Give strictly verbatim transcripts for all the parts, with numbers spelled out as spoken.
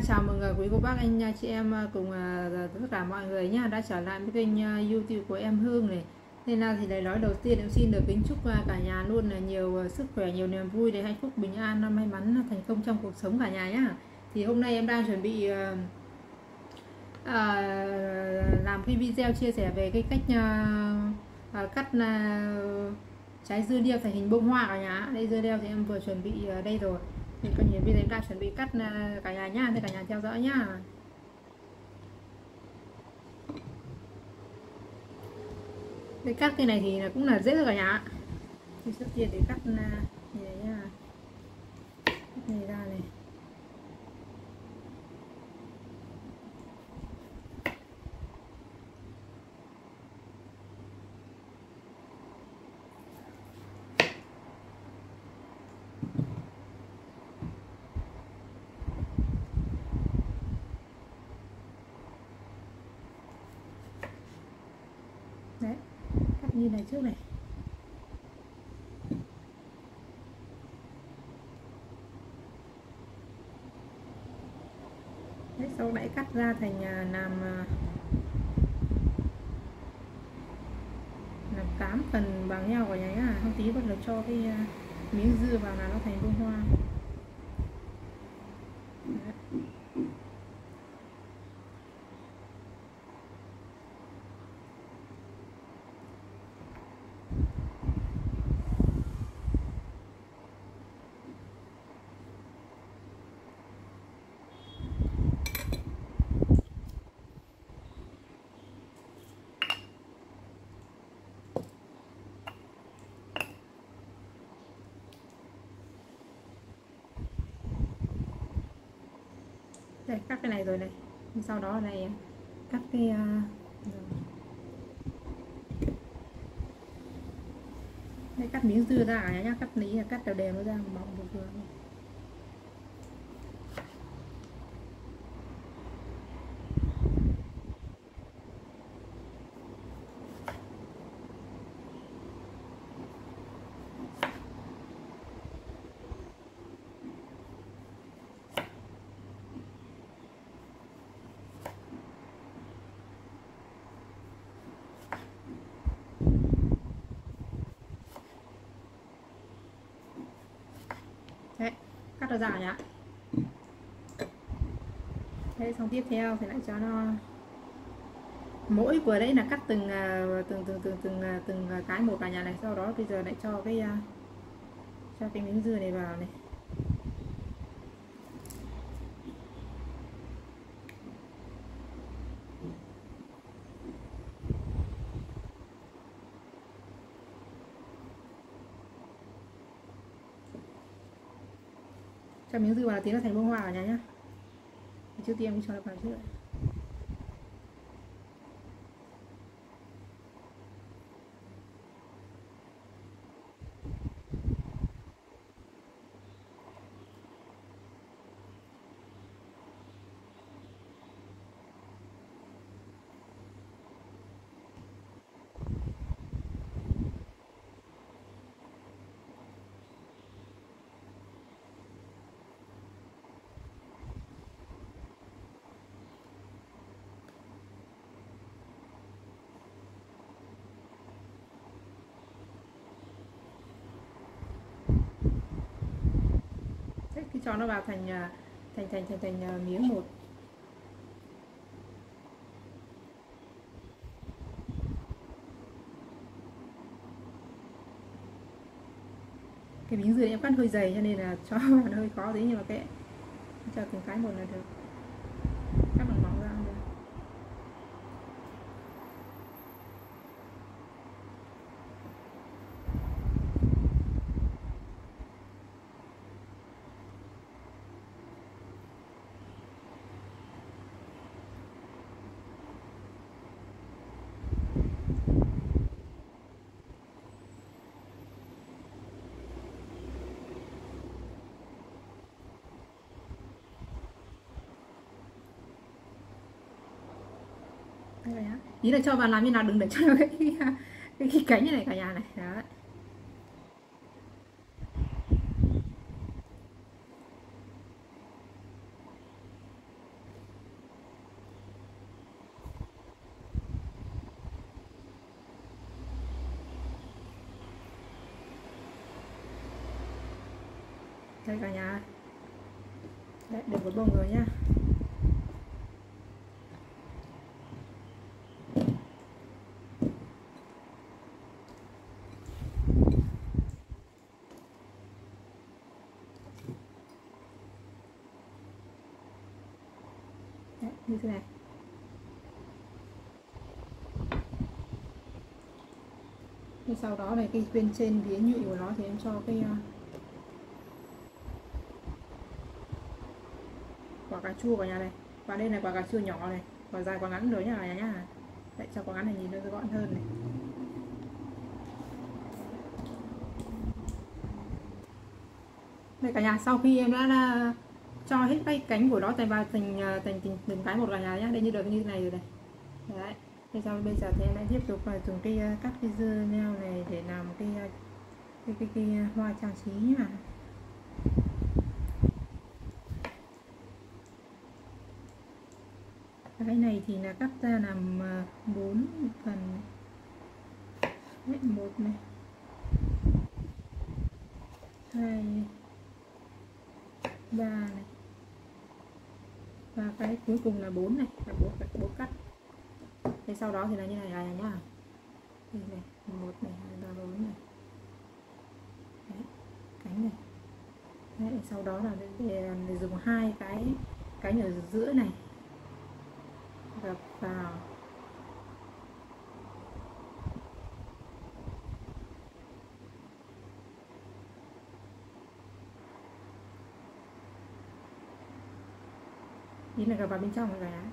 chào mừng quý cô bác anh chị em cùng tất cả mọi người nhá đã trở lại với kênh YouTube của em Hương này. Nên là thì lời nói đầu tiên em xin được kính chúc cả nhà luôn là nhiều sức khỏe, nhiều niềm vui để hạnh phúc, bình an, may mắn, thành công trong cuộc sống cả nhà nhá. Thì hôm nay em đang chuẩn bị uh, uh, làm cái video chia sẻ về cái cách uh, uh, cắt uh, trái dưa leo thành hình bông hoa cả nhà. Đây dưa leo thì em vừa chuẩn bị uh, đây rồi. Thì coi như bây giờ em đang chuẩn bị cắt cả nhà nhá, thì cả nhà theo dõi nhá. Để cắt cái này thì cũng là dễ rồi cả nhà. Thì trước tiên để cắt như này nhá, cắt này ra này. Đấy, cắt như này trước này. Đấy, sau đấy cắt ra thành làm làm tám phần bằng nhau cả nhà nhá. Không tí bắt đầu cho cái miếng dưa vào là nó thành bông hoa. Đấy. Đây, cắt cái này rồi này, sau đó này cắt cái uh, đây, cắt miếng dưa ra cả nhá, cắt lý là cắt đều đều nó ra mỏng vừa vừa. Đấy, cắt nó ra nhá. Thế xong tiếp theo thì lại cho nó mỗi vừa đấy là cắt từng từng từng từng từng từng cái một cả nhà này. Sau đó bây giờ lại cho cái cho cái miếng dưa này vào này. Cho miếng dưa vào là tí nó thành bông hoa cả nhà nhá. Trước tiên cho nó vào trước. Khi cho nó vào thành thành thành thành thành miếng một. Cái miếng dưa em cắt hơi dày cho nên là cho vào nó hơi khó tí, nhưng mà kệ, cho từng cái một là được. Cắt bằng mỏng ra cũng được. Đây á. Ý là cho vào làm như nào, đừng để cho cái cái, cái, cái cánh này cả nhà này. Đó. Đây cả nhà. Đấy, được một bông rồi nhá. Đấy, như thế này. Thì sau đó này cái bên trên phía nhụy của nó thì em cho cái quả cà chua vào nhà này, và đây là quả cà chua nhỏ này, quả dài quả ngắn rồi nhá cả nhà nhá. Đấy, cho quả ngắn này nhìn nó gọn hơn này. Đây cả nhà, sau khi em đã, đã cho hết cái cánh của nó thành vào thành thành từng, từng cái một cả nhà nhá. Đây như được như thế này rồi này. Đấy. Thế sau bây giờ thì em đã tiếp tục dùng cái cắt cái dưa leo này để làm cái cái cái, cái, cái hoa trang trí nhá. Cái này thì là cắt ra làm bốn phần. Đấy, một này, hai, ba này, và cái cuối cùng là bốn này, là bốn bốn cắt. Thế sau đó thì là như này này nhá. Đây này, một này, hai, ba, bốn này. Đấy, cánh này. Đấy, sau đó là để, để dùng hai cái cánh ở giữa này gập vào. Ý là gập vào bên trong rồi cả.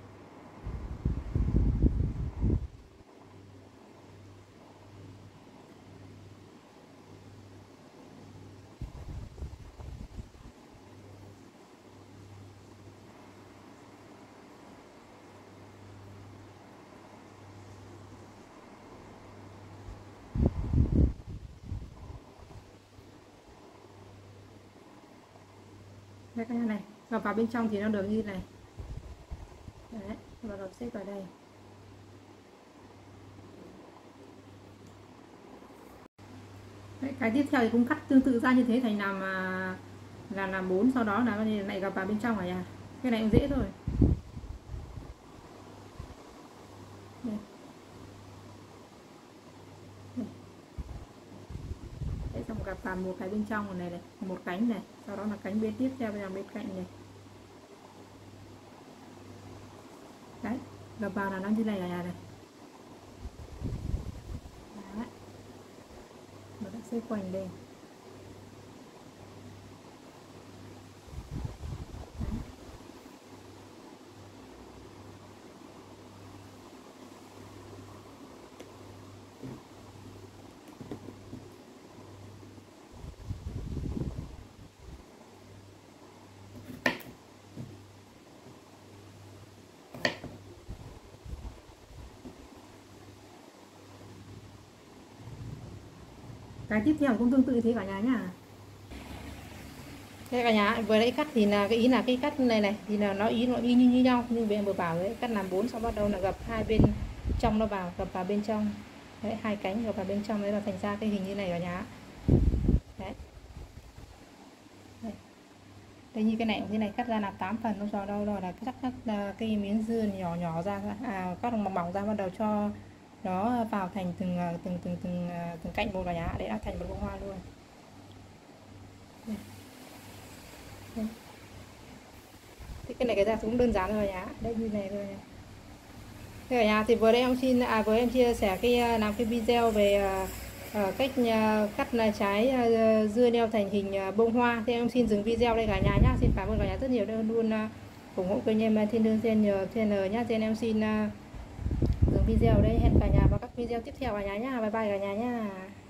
Đây cái này gập vào bên trong thì nó được như này. Đấy, và gập xếp vào đây. Đấy, cái tiếp theo thì cũng cắt tương tự ra như thế thành làm là làm bốn, sau đó là lại gập vào bên trong ở nhà. Cái này cũng dễ thôi. Đây. Đây. Đấy, xong gập vào một cái bên trong này này, một cánh này, sau đó là cánh bên tiếp theo là bên cạnh này. Đấy, gập vào là nó như này ở nhà này. Đấy. Nó đã xoay quanh đây. Cái tiếp theo cũng tương tự thế cả nhà nhá. Thế cả nhà, vừa nãy cắt thì là cái ý là cái cắt này này thì là nó ý nó y như, như nhau, nhưng bên vừa bảo đấy, cắt làm bốn, xong bắt đầu là gập hai bên trong nó vào, gập vào bên trong. Đấy, hai cánh gập vào bên trong đấy là thành ra cái hình như này cả nhà. Đấy. Đây. Đây như cái này như này cắt ra làm tám phần, nó sau đâu rồi là cắt cắt cái miếng dưa nhỏ nhỏ ra, à cắt mỏng mỏng ra, bắt đầu cho nó vào thành từng từng từng từng từng cạnh một cả nhà, để nó thành một bông hoa luôn. Đây. Đây. Thế cái này cái ra cũng đơn giản thôi cả nhà, đây như này thôi. Thế cả nhà thì vừa đây em xin à với em chia sẻ cái làm cái video về uh, cách uh, cắt trái uh, dưa leo thành hình uh, bông hoa. Thế em xin dừng video đây cả nhà nhá. Xin cảm ơn cả nhà rất nhiều đã luôn uh, ủng hộ kênh em Thiên Lương Channel nhá. Thế em xin uh, dừng video đây, hẹn cả nhà vào các video tiếp theo cả nhà nhá. Bye bye cả nhà nhá.